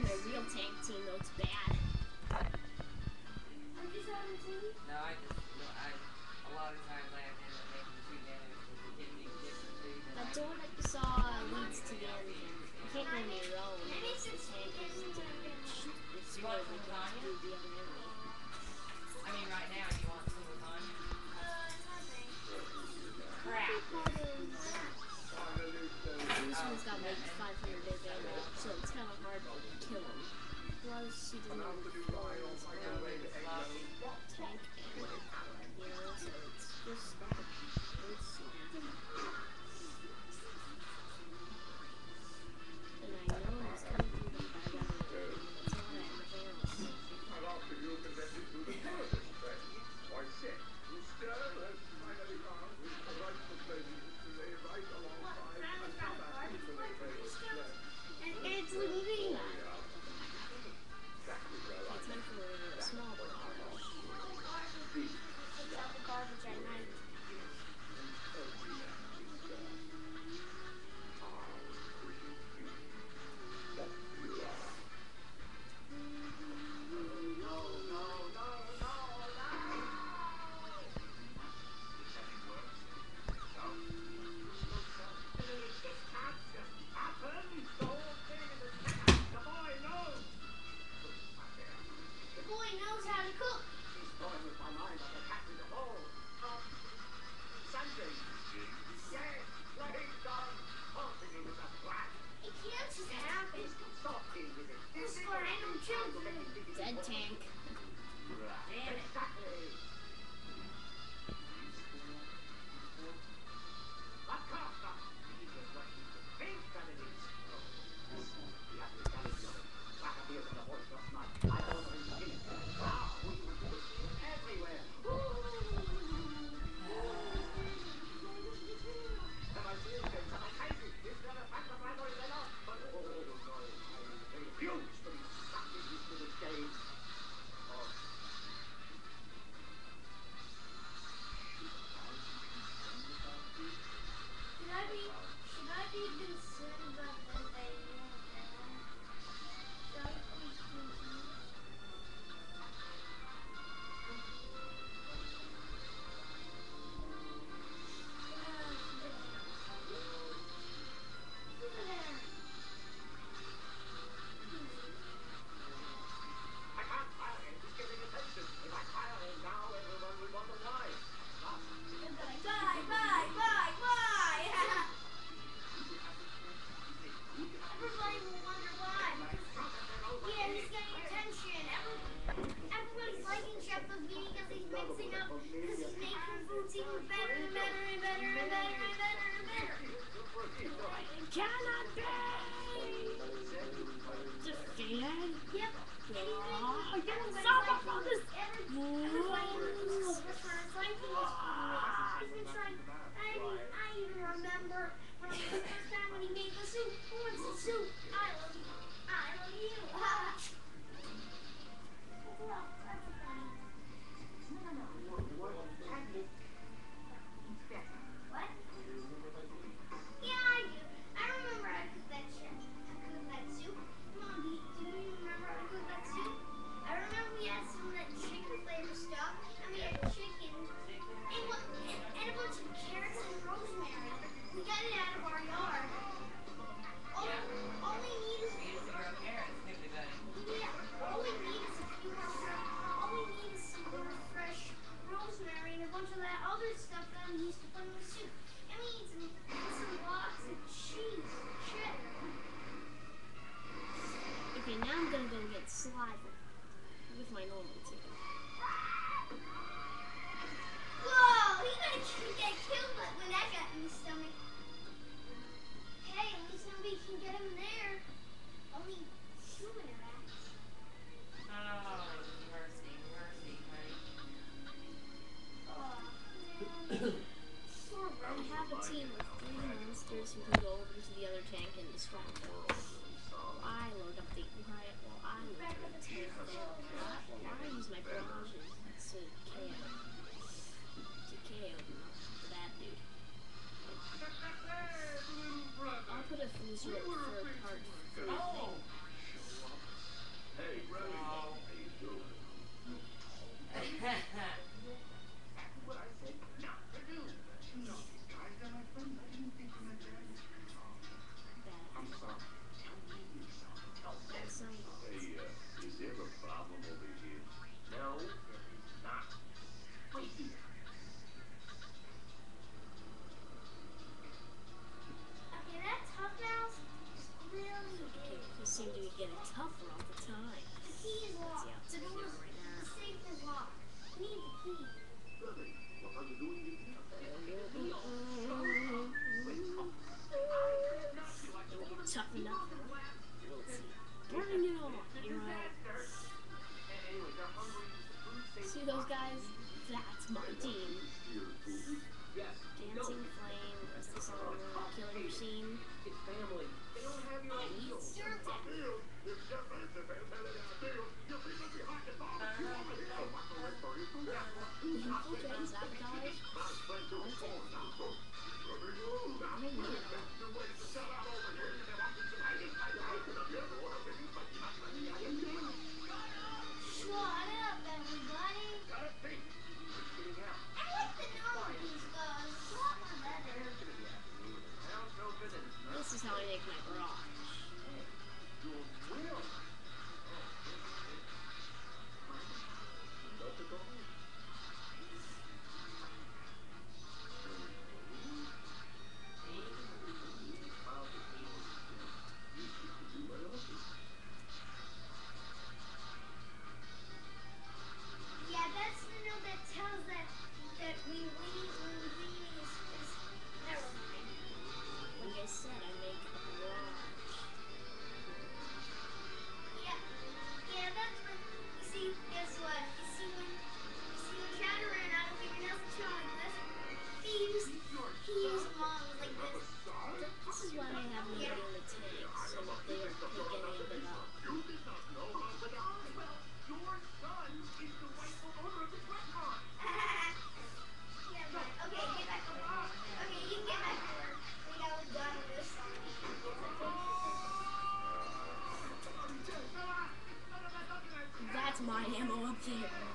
a real tank team though, it's bad. No, a lot of times I have to end up making 2 damage because we can't even get the 2. That door that you saw leads to the end. You can't go on your own unless the tank is damaged. It's really going to do the other enemy. I mean, right now, you want some with Tanya? Crap. This one's got like 500 hit ammo, so it's kind of hard to kill him. Plus, he doesn't have the flaws or tank ammo, you know, so it's just it's and I know he's coming through them, but I gotta that's all I have nothing else. It's leaving! Okay, time for a small barrage. Garbage at night. Dead tank. Damn it. Cannot be defeated. Yep. Oh, you son of a this. I even remember when the first time when he made the soup. Who wants the soup? I love you. I love you. What? Yeah, I do. I remember I cooked that shit. I cooked that soup. Mom, do you remember I cooked that soup? I remember we had some of that chicken flavor stuff. And we had chicken and a bunch of carrots and rosemary. We got it out of our yard. All we need is some more fresh rosemary and a bunch of that other stuff that we used to put in the soup. And we need some blocks of cheese, cheddar. Okay, now I'm gonna go get saliva with my normal team. Whoa! He gonna get killed when that got in his stomach. Hey, at least nobody can get him there. Only human rats. Oh, mercy, honey. We have a team of 3 monsters who can go over to the other tank and destroy them. I load up the tank. I use my barrages to KO that dude. I'll put a fluciclawleone for a part tougher all the time. The key is locked. Let's see The how door, it's right the now. safe is locked. We need the key. Tough enough. Let's see. Burn it all, hero. See those guys? That's my team. Dancing Flame, Restless Armor, Killer Machine. He's dead. Infiltrate, sabotage. Shut up, everybody. I like the normal piece, though. It's a lot more better. This is how I make my garage. Yeah, that's the note that tells that we leave is never mind. Like I said, I make a garage. Yeah, that's when you see. Guess what? You see when Shadow ran out of fingernails and showing this. He used mom like this. This is why I have them in the tanks, so that they don't pick any of it up. Yeah, right. Okay, get back over here. Okay, you can get back over. I think I was done with this. That's my ammo up there.